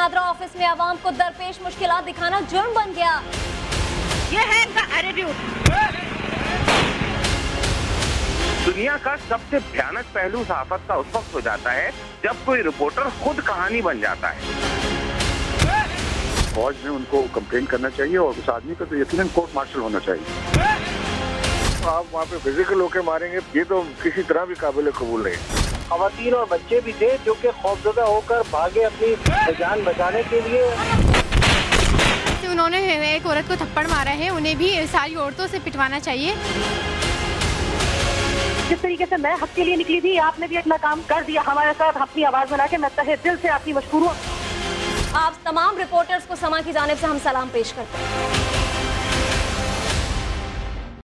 NADRA office में आवाम को दरपेश मुश्किलात दिखाना जुर्म बन गया। ये है इनका एटीट्यूड। दुनिया का सबसे भयानक पहलू सहाफत का उस वक्त हो जाता है जब कोई रिपोर्टर खुद कहानी बन जाता है। फौज में उनको कंप्लेन करना चाहिए और उस आदमी का तो यकीनन कोर्ट मार्शल होना चाहिए। आप वहाँ पे फिजिकल होके मारेंगे, ये तो किसी तरह भी काबिल कबूल नहीं। खवातीन और बच्चे भी थे जो कि खौफजदा होकर भागे अपनी जान बचाने के लिए। उन्होंने एक औरत को थप्पड़ मारा है, उन्हें भी सारी औरतों से पिटवाना चाहिए। जिस तरीके से मैं हक के लिए निकली थी, आपने भी अपना काम कर दिया हमारे साथ, अपनी आवाज बना के। मैं तहे दिल से आपकी मशकूर हूँ। आप तमाम रिपोर्टर्स को समा की जानिब से हम सलाम पेश करते हैं।